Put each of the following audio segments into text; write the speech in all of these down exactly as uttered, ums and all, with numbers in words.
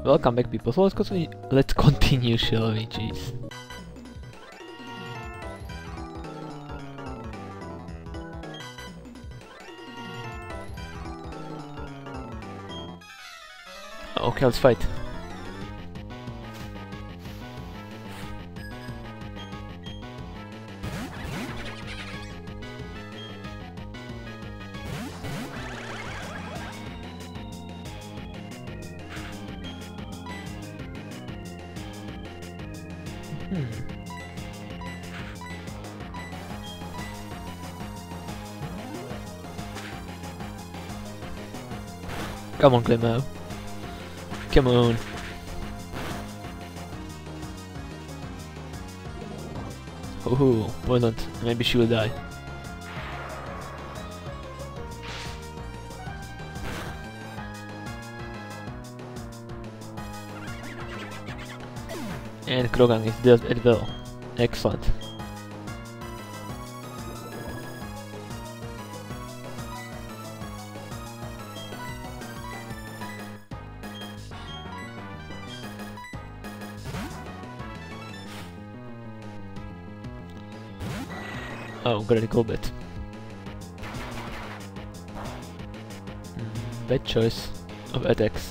Welcome back, people. So let's continue, let's continue, shall we? Jeez. Okay, let's fight. Hmm. Come on, Clemo. Come on. Oh, wasn't. Maybe she will die. And Krogan is dealt as well. Excellent. Oh, critical bit. Mm, bad choice of attacks.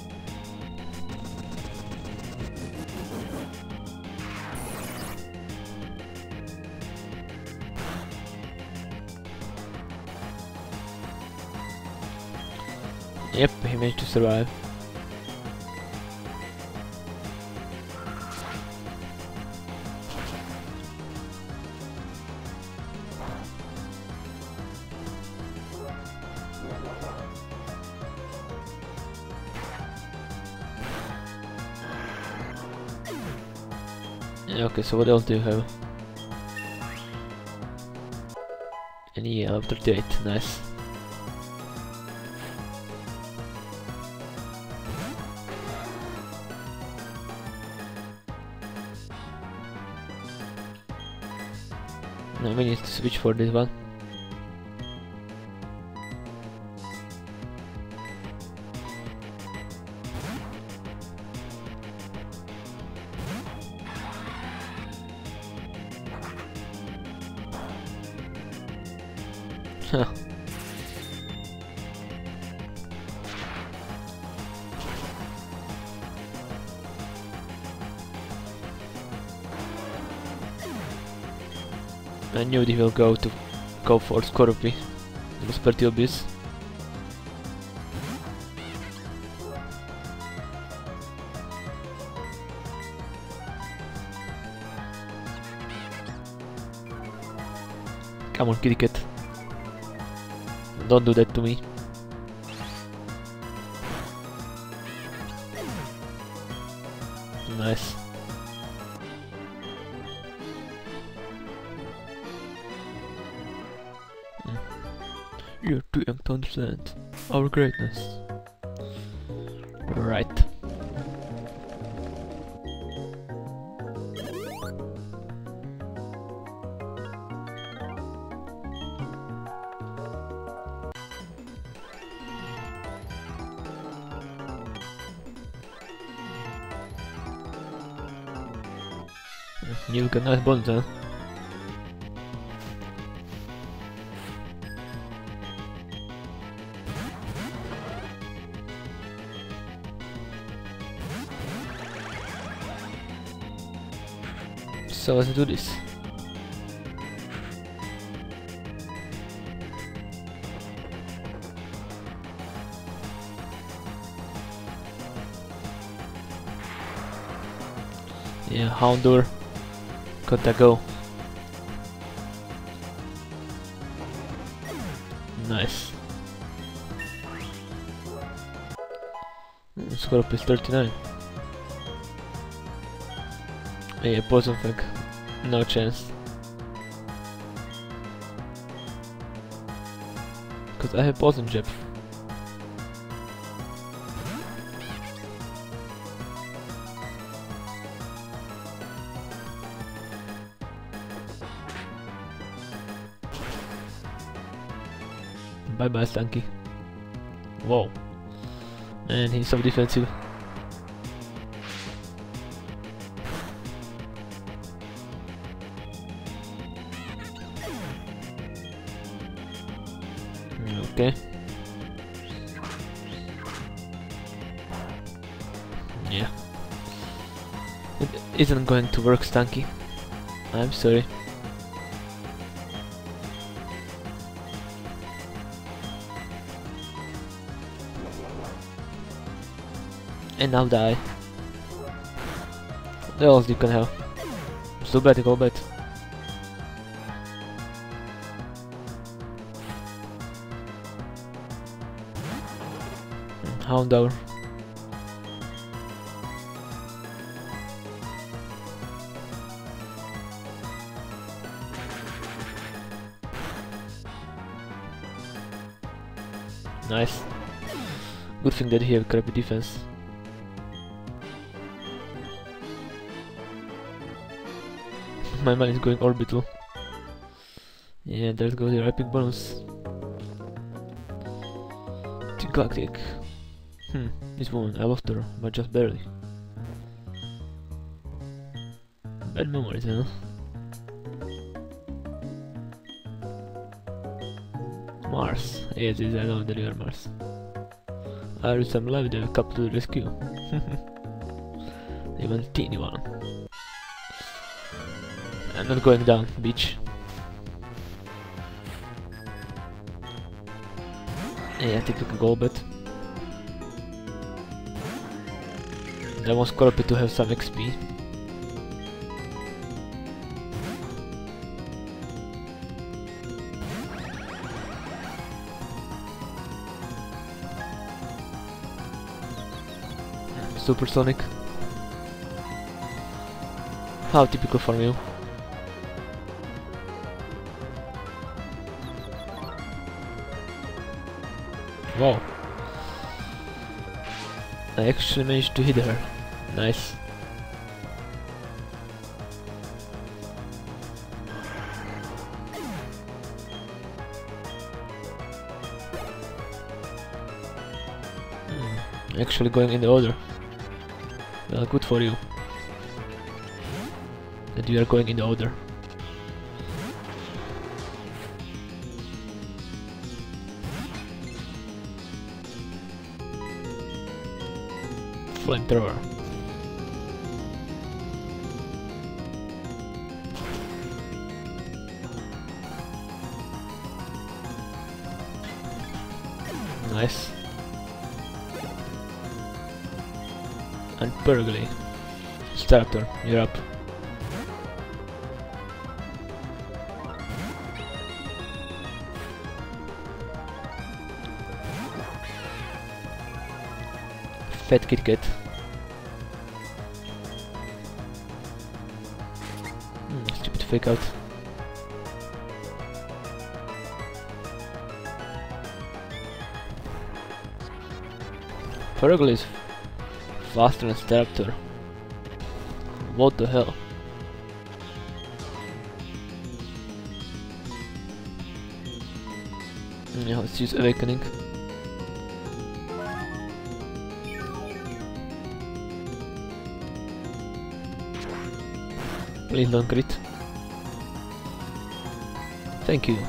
Yep, he managed to survive. Yeah, okay, so what else do you have? And yeah, thirty-eight, nice. Now we need to switch for this one. Huh. I knew they will go to go for Scorpy. It was pretty obvious. Come on, kitty cat. Don't do that to me. Nice. Mm. You're too young to understand our greatness. Right. You've got nice bones, huh? So let's do this. Yeah, Houndour. Gotta go. Nice. Mm, score up is thirty-nine. Yeah, poison fang. No chance. Cause I have poison jab. Bye bye, Stanky. Whoa. And he's so defensive. Okay. Yeah. It isn't going to work, Stanky. I'm sorry. And now die. What else you can have? So bad, go bad. Hound hour. Nice. Good thing that he have crappy defense. My man is going orbital. Yeah, there goes your epic bonus. Galactic. Hmm, this woman, I lost her, but just barely. Bad memories, huh? Mars. Yes, yes, I know that you are Mars. I read some live that couple to the rescue. Even a teeny one. I'm not going down, bitch. Yeah, I think we can go a bit. I want Scorpio to have some X P. Supersonic. How typical for you. Wow. I actually managed to hit her. Nice. Hmm. Actually going in the order. Well, good for you. That you are going in the order. Flamethrower. Nice. And Purgly. Starter, you're up. Fat Kit Kat. Hmm, stupid fake out. Purgly is faster than Starter. What the hell? Yeah, let's use Awakening. Please don't crit. Thank you.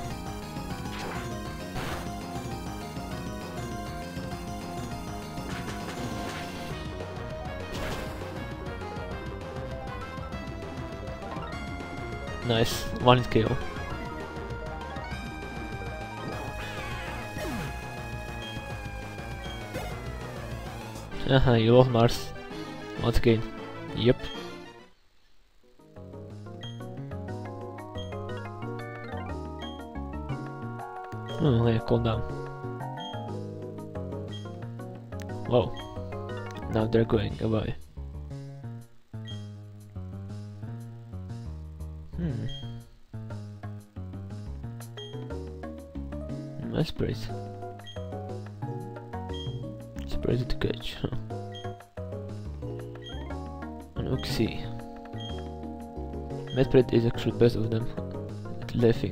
Nice, one K O. Haha, you lost Mars. Once again. Yep. Oh, yeah, calm down. Whoa. Now they're going away. Hmm. Nice praise. Surprise to catch, huh? And Oxy. Medbreed is actually best of them. Laughing.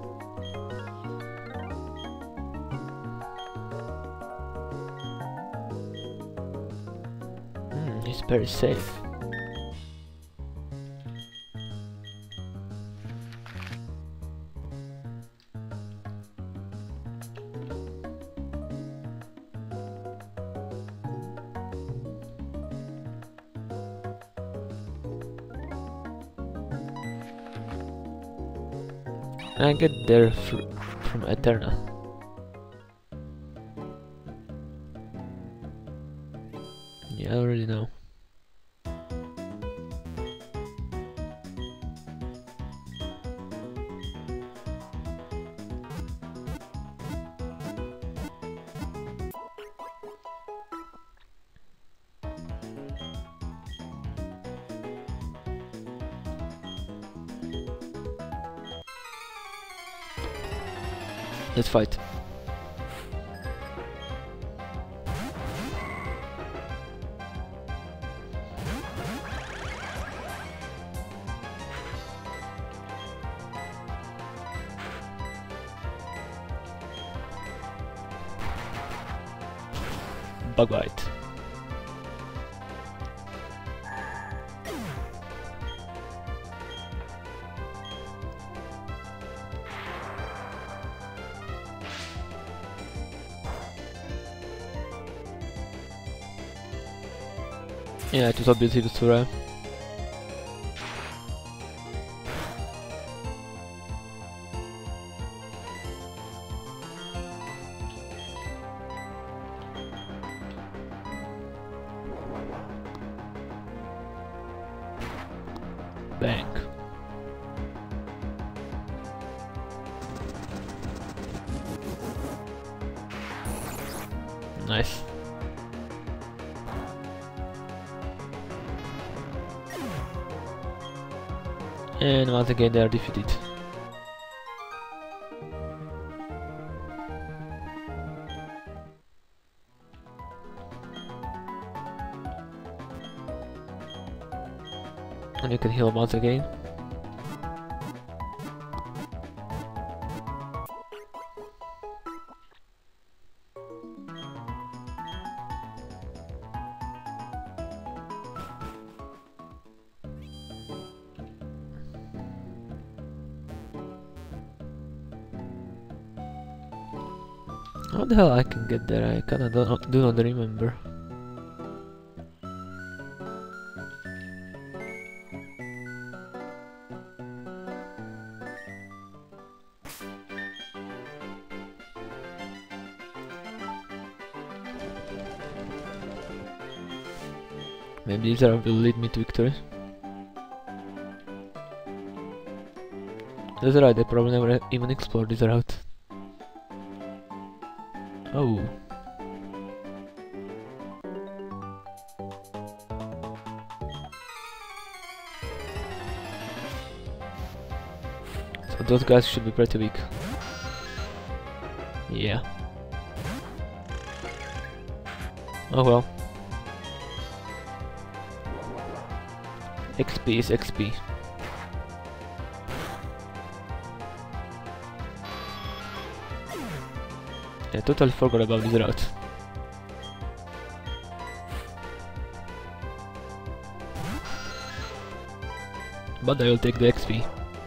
Hmm, he's very safe. I get there fr from Eterna. Yeah, I already know. Let's fight. Bug bite. Yeah, it was obviously the Sura. Bang. Nice. And once again they are defeated. And you can heal once again. How the hell I can get there? I kinda don't, do not remember. Maybe this route will lead me to victory. That's right, I probably never even explored this route. Oh. So those guys should be pretty weak. Yeah. Oh well. X P is X P. I totally forgot about this route. But I will take the X P.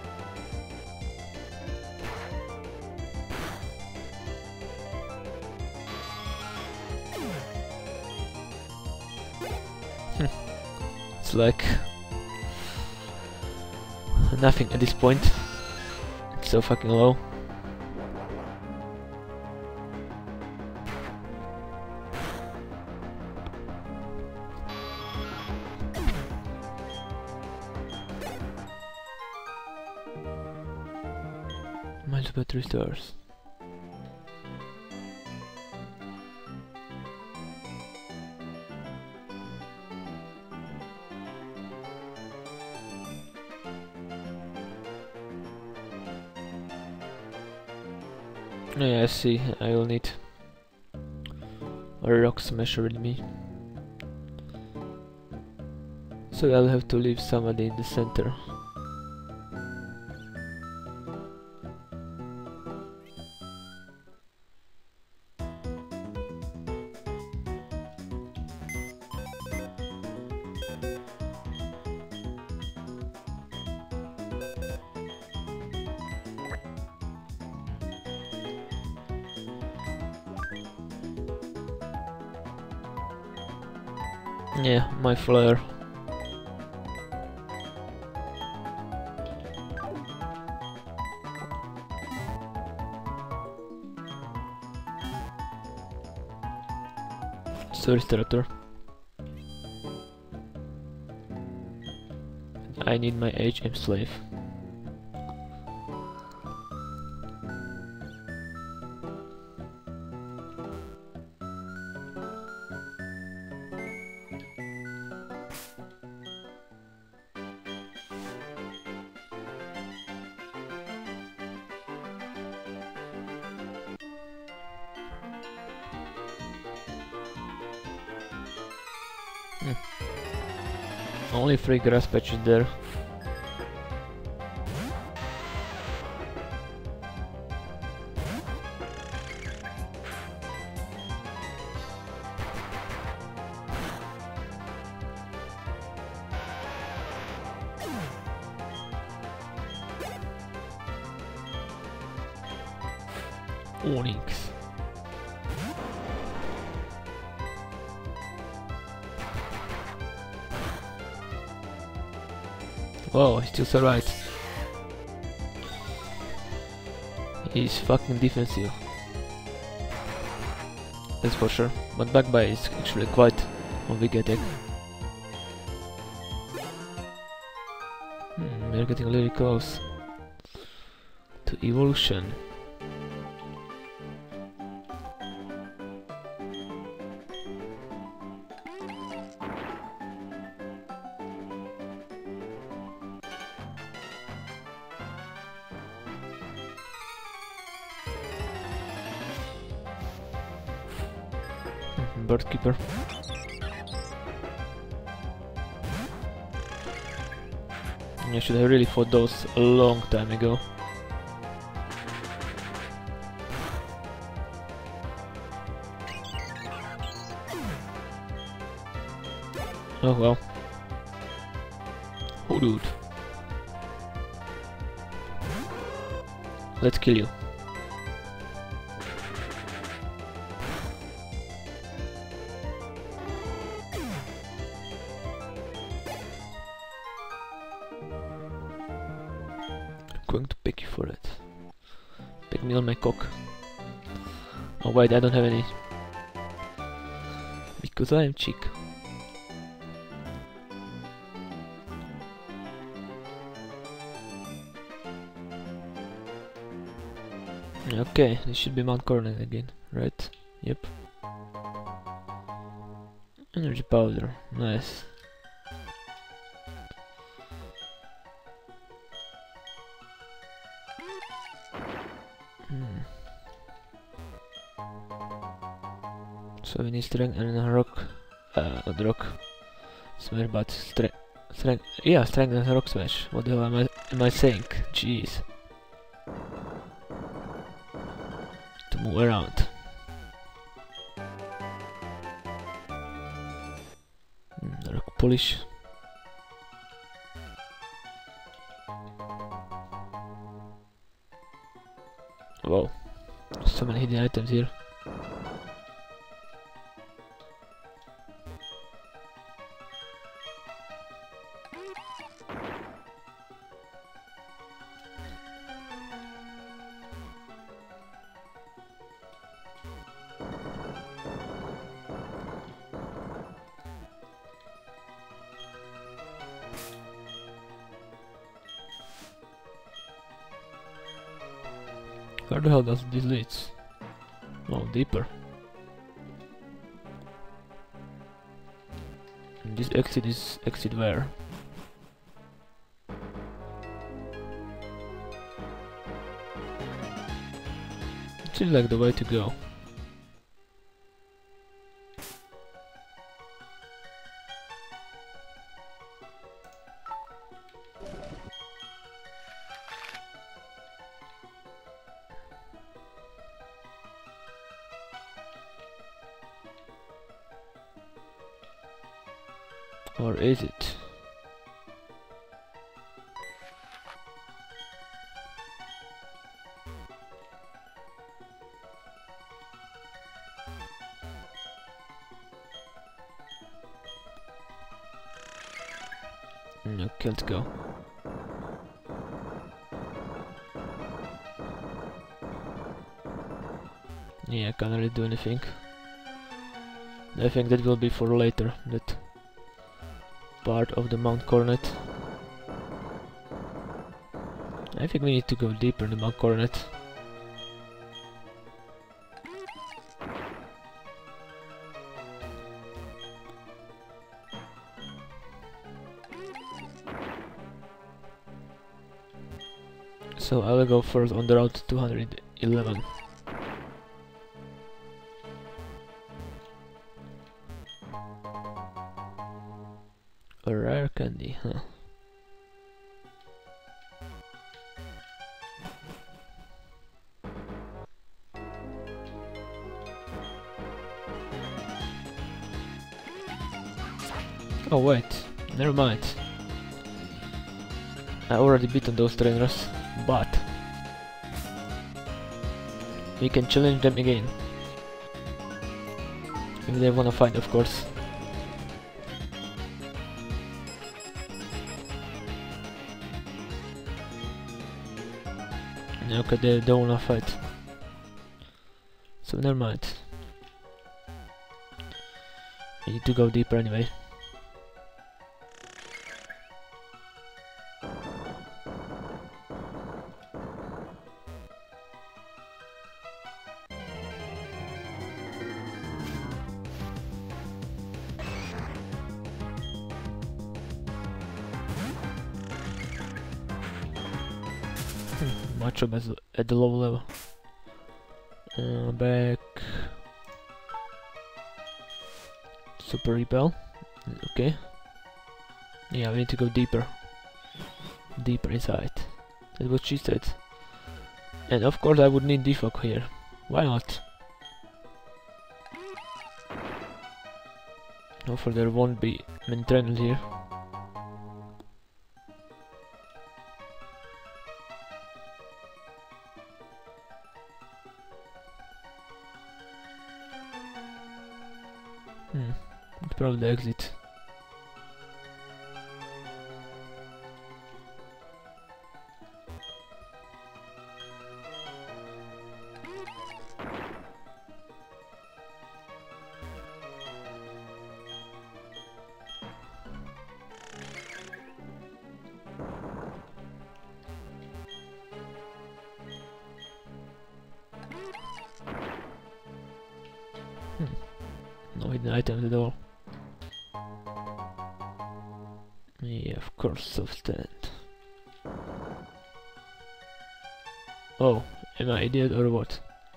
It's like nothing at this point. It's so fucking low. Multiple three stars. Yeah, I see. I will need a rock smasher with me. So I'll have to leave somebody in the center. Yeah, my flare. Sorry, Strator. I need my H M slave. Hmm. Only three grass patches there. Onyx. Whoa, he still survived. He's fucking defensive. That's for sure. But back by is actually quite a big attack. Hmm, we're getting really close to evolution. Bird keeper. I should have really fought those a long time ago. Oh well. Oh dude. Let's kill you. Going to pick you for it. Pick me on my cock. Oh wait, I don't have any. Because I am cheek. Okay, this should be Mount Coronet again, right? Yep. Energy powder, nice. Hmm. So we need strength and a rock, uh, not rock smash, but strength, strength, yeah, strength and a rock smash. What the hell am I, am I saying? Jeez. To move around. Mm, rock polish. Wow, so many hidden items here. Where the hell does this leads? Oh, deeper. And this exit is exit where? It seems like the way to go. Or is it? Mm, okay, let's go. Yeah, I can't really do anything. I think that will be for later, that part of the Mount Coronet. I think we need to go deeper in the Mount Coronet. So I will go first on the route two hundred eleven. A rare candy, huh? Oh wait, never mind. I already beaten those trainers, but we can challenge them again. If they wanna fight, of course. Okay, they don't wanna fight. So never mind. We need to go deeper anyway. Much of as at the low level. Uh, back. Super repel. Okay. Yeah, we need to go deeper. Deeper inside. That's what she said. And of course I would need defog here. Why not? Hopefully there won't be many trainers here. Hmm, it's probably the exit. Hmm. No hidden items at all. Yeah, of course, substand. Oh, am I idiot or what?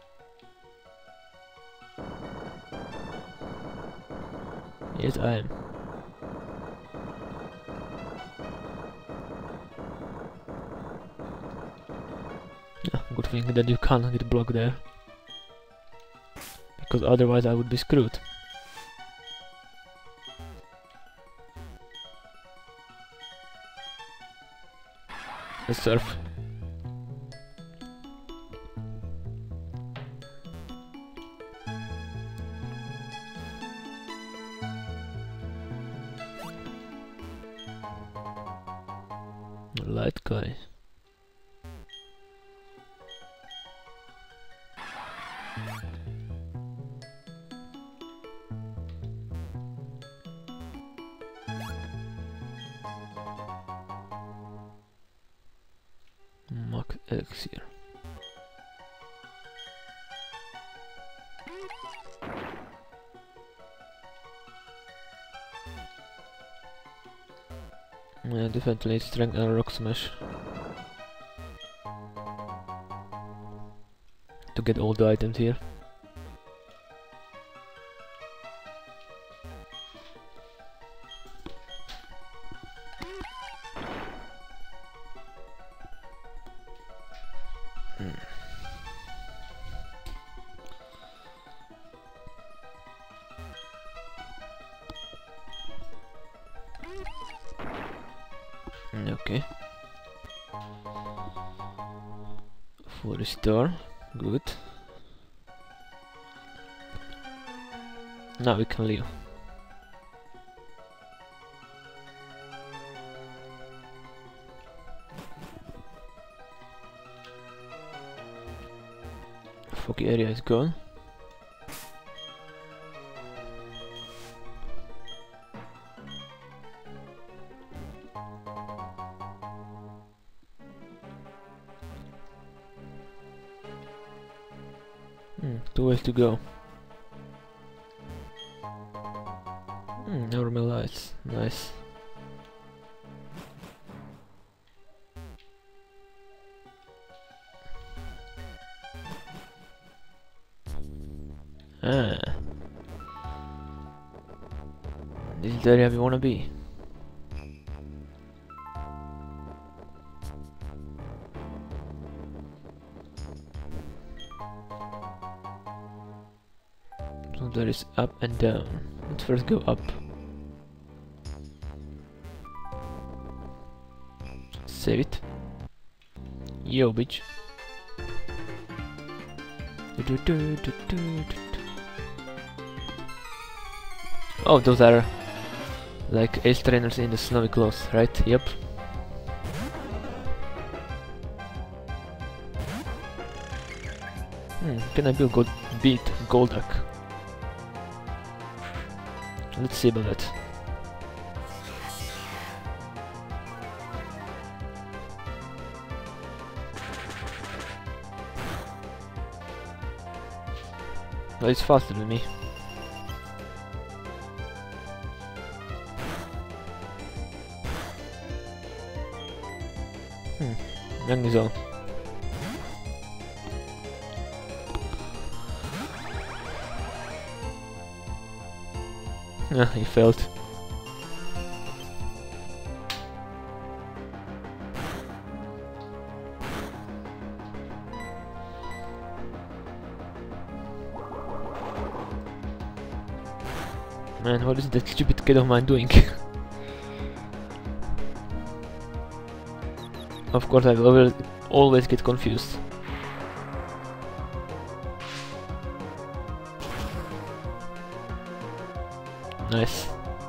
Yes, I am. Yeah, good thing that you can't get blocked there. Because otherwise I would be screwed. Let's surf. Light guy. Max elixir. Yeah, definitely strength and rock smash to get all the items here. Hmm. Okay. For restore, good. Now we can leave. Foggy area is gone. Hmm, two ways to go. Hmm, normal lights. Nice. Ah. This is the area we wanna be. So there is up and down. Let's first go up. Save it. Yo, bitch. Oh, those are like ace trainers in the snowy clothes, right? Yep. Hmm, can I build gold beat Golduck? Let's see about that. Oh, it's faster than me. Hmm, Magnezone. Ah, he failed. Man, what is that stupid kid of mine doing? Of course, I will always get confused. Nice.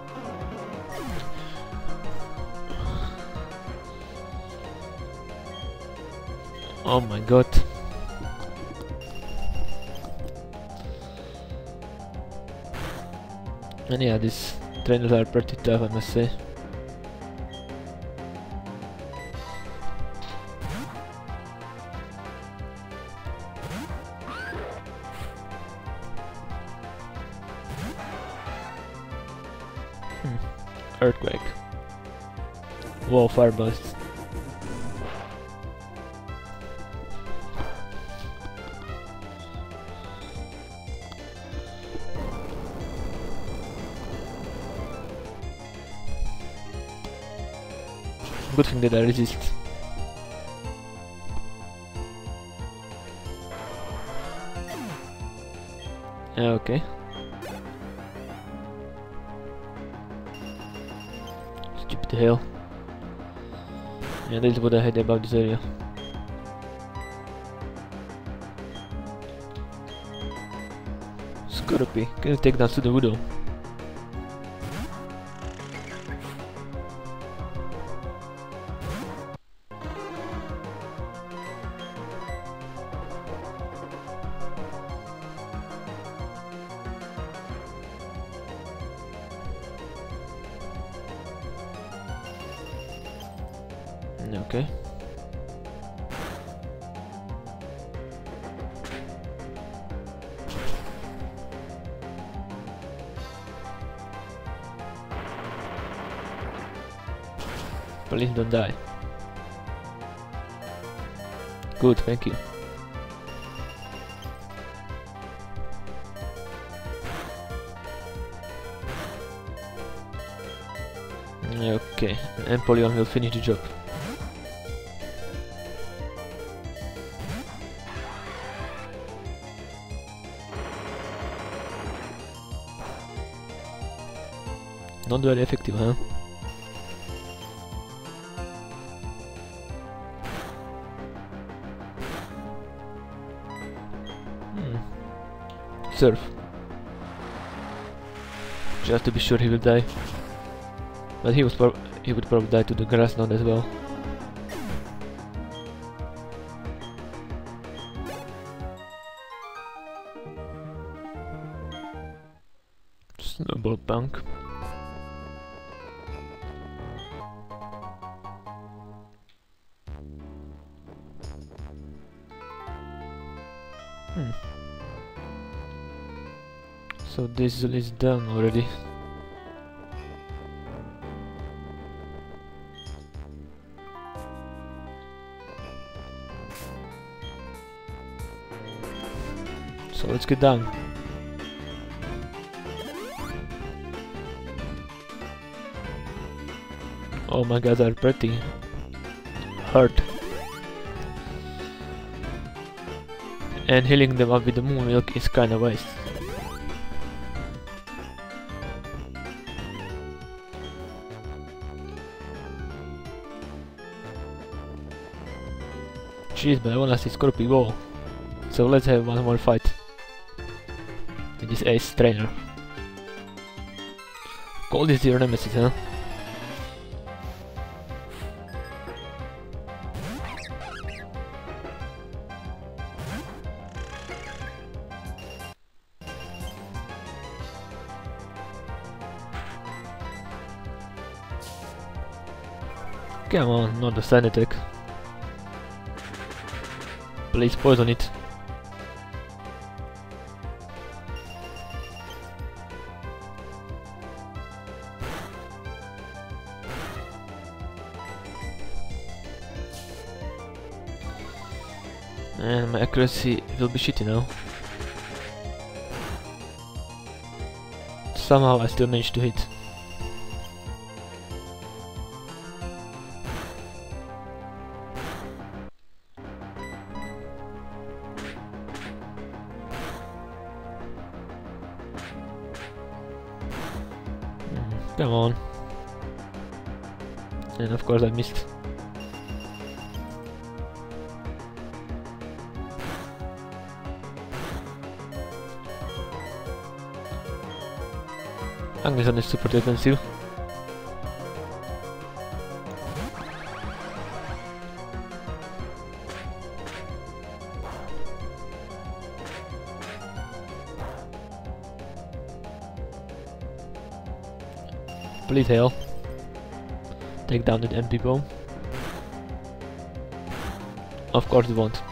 Oh my god. And yeah, these trainers are pretty tough, I must say. Hmm. Earthquake. Whoa, fire burst. Good thing that I resist. Okay. Stupid hell. Yeah, that is what I heard about this area. Scorpy, can you take down to the Widow? Okay. Please don't die. Good, thank you. Okay, and Empoleon will finish the job. Not very effective, huh? Hmm. Surf. Just to be sure he will die. But he was pro he would probably die to the grass knot as well. Snowball punk. Hmm. So this is done already. So let's get down. Oh my god, they're pretty hurt. And healing them up with the moon milk is kinda waste. Jeez, but I wanna see Scorpio go. So let's have one more fight with this ace trainer. Cold is your nemesis, huh? Come on, not the sand attack. Please poison it. And my accuracy will be shitty now. Somehow I still managed to hit. Come on. And of course I missed. Angerson is super defensive. Please hail. Take down that empty bomb. Of course it won't.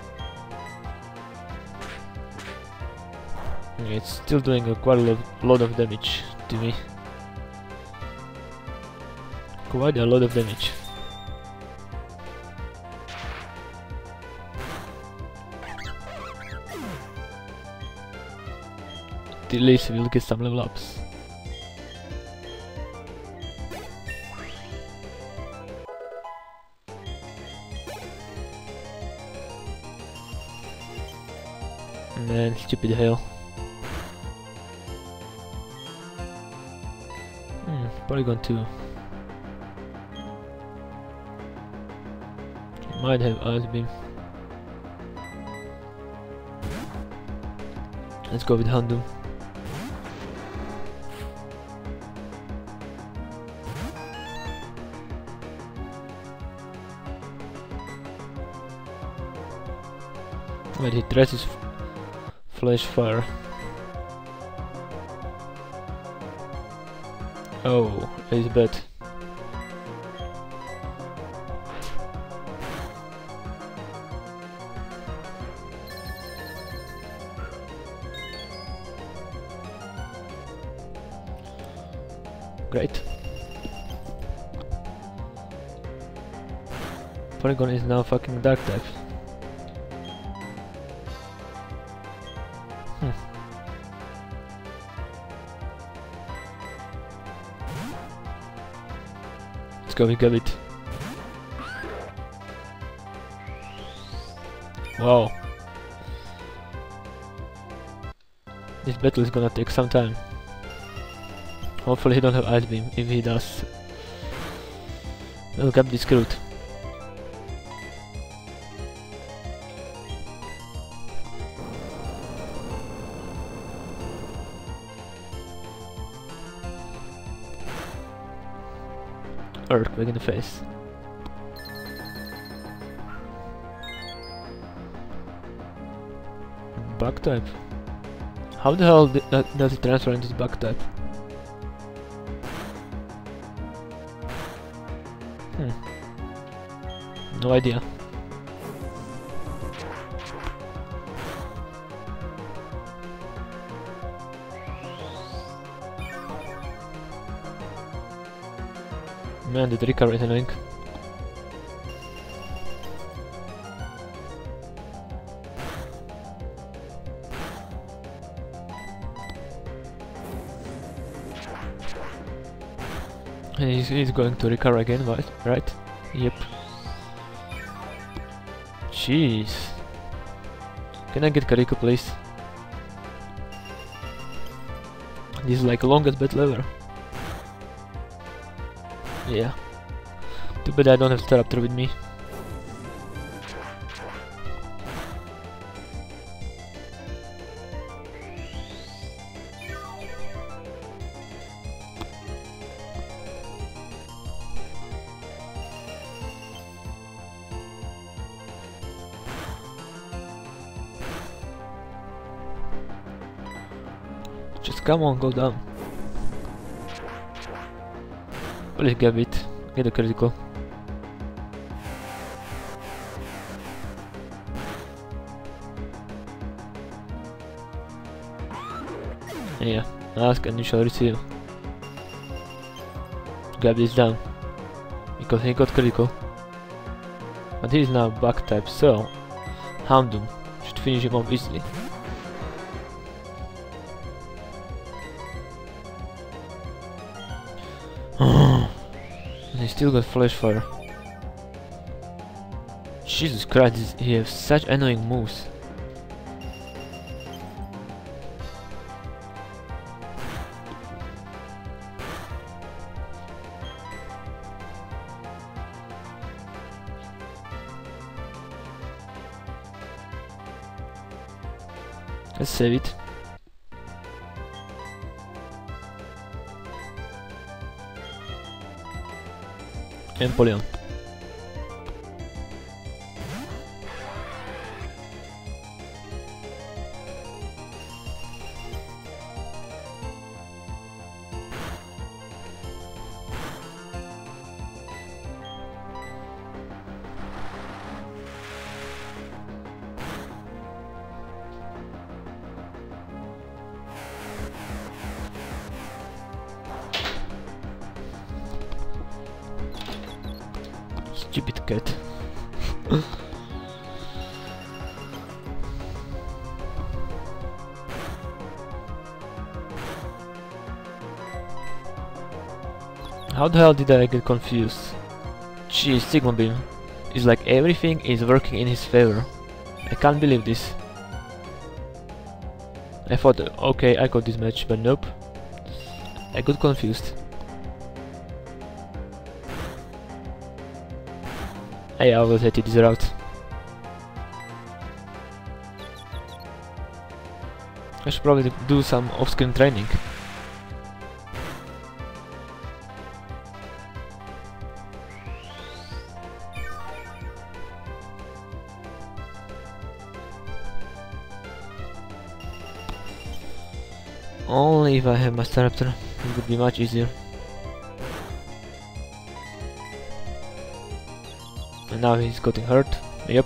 It's still doing a quite a lot, lot of damage to me. Quite a lot of damage. At least we'll get some level ups. Man, stupid hail. Hmm, Polygon two. He might have Ice Beam. Let's go with Houndoom. Wait, he tries his Flash Fire. Oh, he's bad. Great. Polygon is now fucking dark type. Hmm. Let's go with Gambit. Wow. This battle is gonna take some time. Hopefully he don't have Ice Beam. If he does, we'll get this screwed. Earthquake in the face. Bug type. How the hell di that does it transfer into the bug type? Hmm. No idea. Man, the recovery is annoying. He's, he's going to recover again, right? Right? Yep. Jeez. Can I get Kariko, please? This is like longest battle ever. Yeah. Too bad I don't have Staraptor with me. Just come on, go down. Please get it. Get a critical. Yeah, ask and you shall receive. Grab this down. Because he got critical. But he is now back type, so Houndoom should finish him off easily. And he still got Flash Fire. Jesus Christ, he has such annoying moves. Let's save it. Empoleon. Stupid cat. How the hell did I get confused? Jeez, Sigma Beam. It's like everything is working in his favor. I can't believe this. I thought, okay, I got this match, but nope. I got confused. I always hated this route. I should probably do some off-screen training. Only if I have my Staraptor, it would be much easier. And now he's getting hurt. Yep.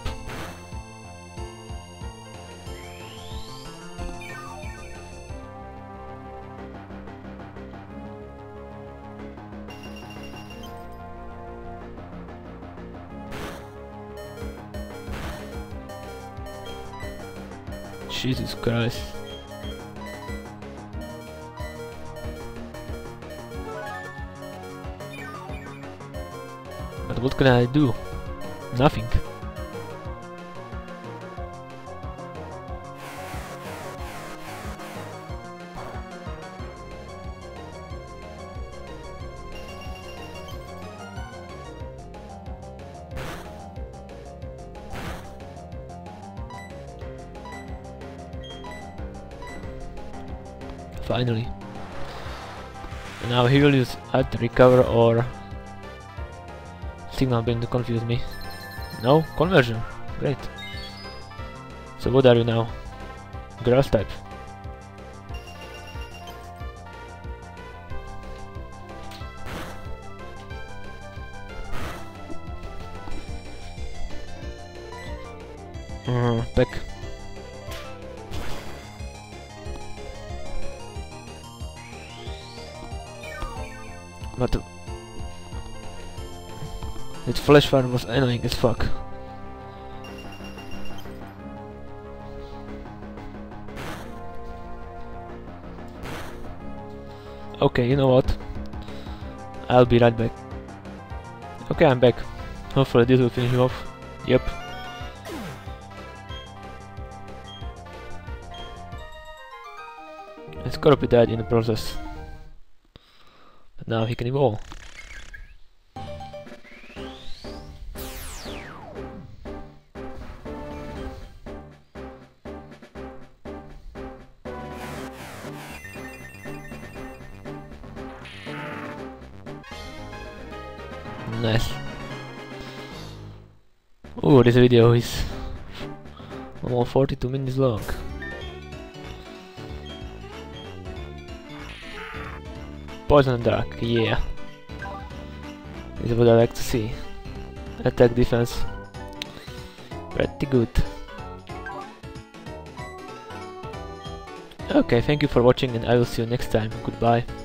Jesus Christ. But what can I do? Nothing. Finally. And now he will use Alt Recover or Signal Beam to confuse me. No? Conversion. Great. So what are you now? Grass type. Uh, Peck. But That flash fire was annoying as fuck. Okay, you know what? I'll be right back. Okay, I'm back. Hopefully this will finish you off. Yep. And Scorpio died in the process. But now he can evolve. Nice. Oh, this video is almost forty-two minutes long. Poison Dark, yeah. This is what I like to see. Attack defense. Pretty good. Okay, thank you for watching and I will see you next time. Goodbye.